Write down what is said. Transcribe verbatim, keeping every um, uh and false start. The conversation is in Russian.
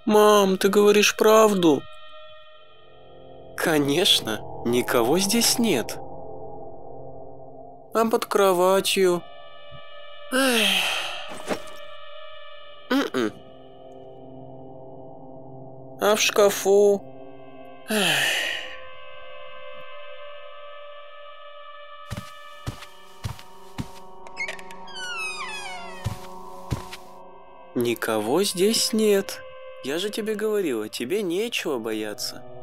Мам, ты говоришь правду? Конечно, никого здесь нет. А под кроватью? Эх. М-м. А в шкафу? Эх. Никого здесь нет. Я же тебе говорила, тебе нечего бояться.